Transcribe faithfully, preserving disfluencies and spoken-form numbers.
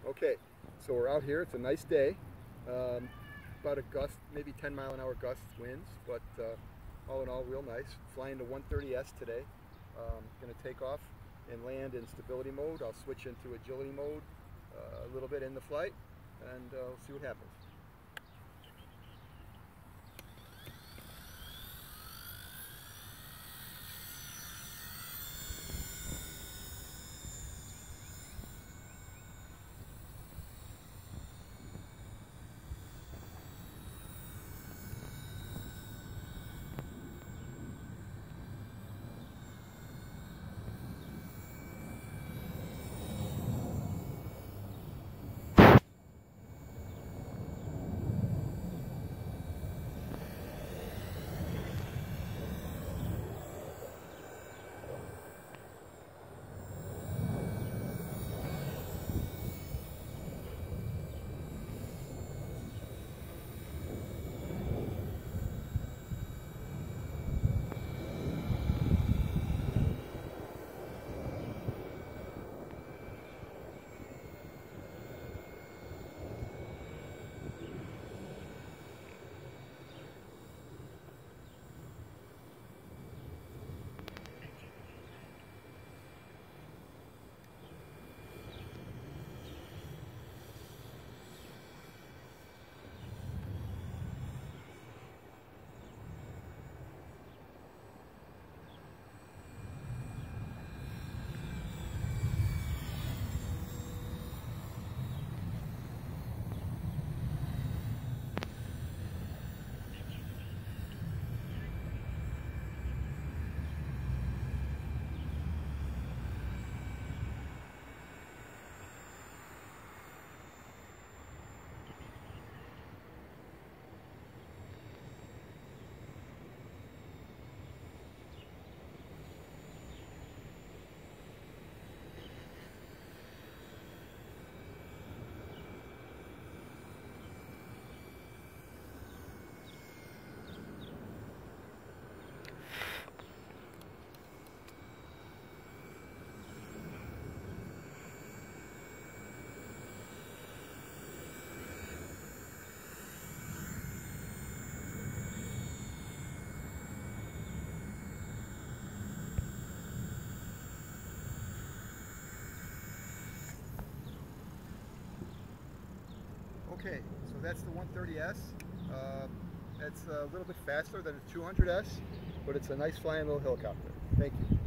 Okay, so we're out here. It's a nice day. Um, about a gust, maybe ten mile an hour gusts winds, but uh, all in all, real nice. Flying the one thirty S today. Um, going to take off and land in stability mode. I'll switch into agility mode uh, a little bit in the flight, and uh, we'll see what happens. Okay, so that's the one thirty S. Uh, it's a little bit faster than the two hundred S, but it's a nice flying little helicopter. Thank you.